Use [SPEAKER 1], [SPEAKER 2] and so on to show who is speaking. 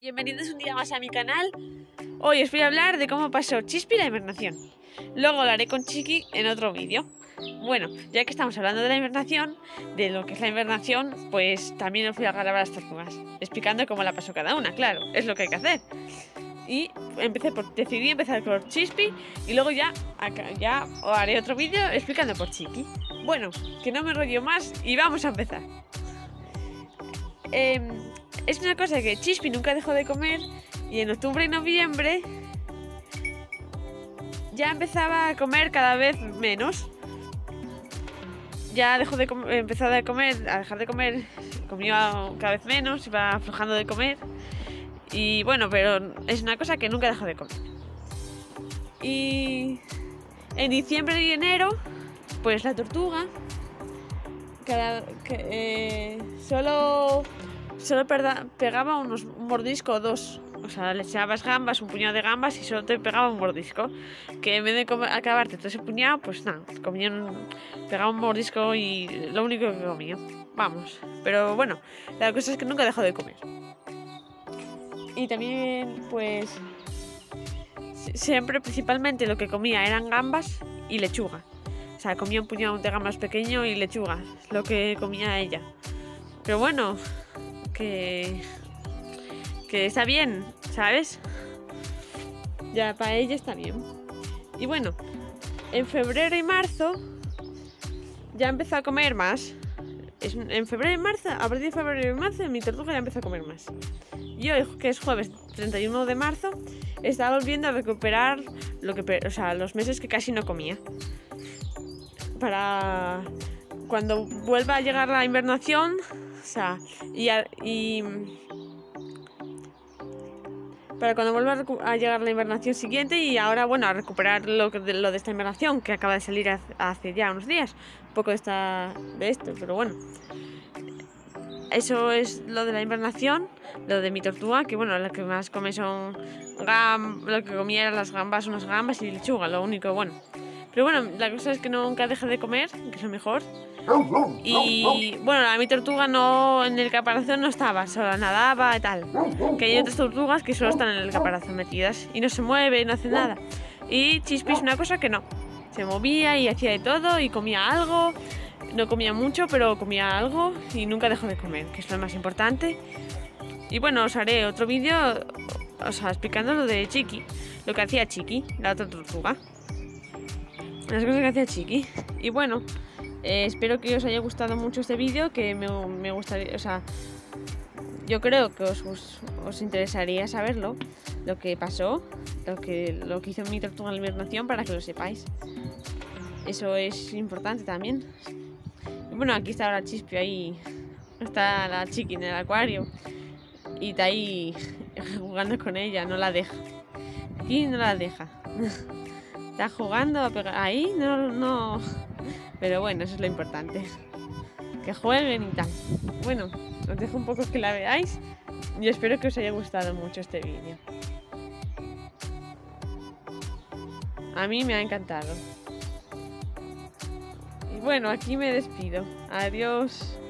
[SPEAKER 1] Bienvenidos un día más a mi canal. Hoy os voy a hablar de cómo pasó Chispi la hibernación. Luego lo haré con Chiqui en otro vídeo. Bueno, ya que estamos hablando de la hibernación, de lo que es la hibernación, pues también os voy a grabar las tortugas, explicando cómo la pasó cada una, claro, es lo que hay que hacer. Y decidí empezar por Chispi y luego ya os haré otro vídeo explicando por Chiqui. Bueno, que no me enrollo más y vamos a empezar. Es una cosa que Chispi nunca dejó de comer y en octubre y noviembre ya empezaba a comer cada vez menos. Ya dejó de empezó a dejar de comer, comía cada vez menos, iba aflojando de comer. Y bueno, pero es una cosa que nunca dejó de comer. Y en diciembre y enero, pues la tortuga solo pegaba un mordisco o dos. O sea, le echabas gambas, un puñado de gambas y solo te pegaba un mordisco. Que en vez de acabarte todo ese puñado, pues nada, pegaba un mordisco y lo único que comía. Vamos, pero bueno, la cosa es que nunca dejó de comer. Y también, pues, siempre principalmente lo que comía eran gambas y lechuga. O sea, comía un puñado de gambas pequeño y lechuga, es lo que comía ella. Pero bueno, que está bien, ¿sabes? Ya para ella está bien. Y bueno, en febrero y marzo ya empezó a comer más. En febrero y marzo, a partir de febrero y marzo, mi tortuga ya empezó a comer más. Y hoy, que es jueves 31 de marzo, está volviendo a recuperar los meses que casi no comía. Para cuando vuelva a llegar la invernación, para cuando vuelva a llegar la invernación siguiente y ahora, bueno, a recuperar lo de esta invernación que acaba de salir hace ya unos días. Un poco de esto, pero bueno. Eso es lo de la invernación, lo de mi tortuga, que bueno, lo que más come son lo que comía eran las gambas, unas gambas y lechuga, lo único bueno. Pero bueno, la cosa es que nunca deja de comer, que es lo mejor. Y bueno, a mi tortuga no, en el caparazón no estaba, solo nadaba y tal. Que hay otras tortugas que solo están en el caparazón metidas y no se mueve, no hace nada. Y Chispi es una cosa que no, se movía y hacía de todo y comía algo. No comía mucho, pero comía algo y nunca dejó de comer, que es lo más importante. Y bueno, os haré otro vídeo, explicando lo de Chiqui, lo que hacía Chiqui, la otra tortuga. Las cosas que hacía Chiqui. Y bueno, espero que os haya gustado mucho este vídeo, que me gustaría, yo creo que os interesaría saberlo, lo que pasó, lo que hizo mi tortuga en la hibernación, para que lo sepáis. Eso es importante también. Y bueno, aquí está ahora Chispi, ahí está la Chiqui en el acuario y está ahí jugando con ella, no la deja. Aquí no la deja. Está jugando a pegar ahí, no. Pero bueno, eso es lo importante, que jueguen y tal. Bueno, os dejo un poco que la veáis y espero que os haya gustado mucho este vídeo. A mí me ha encantado. Y bueno, aquí me despido. Adiós.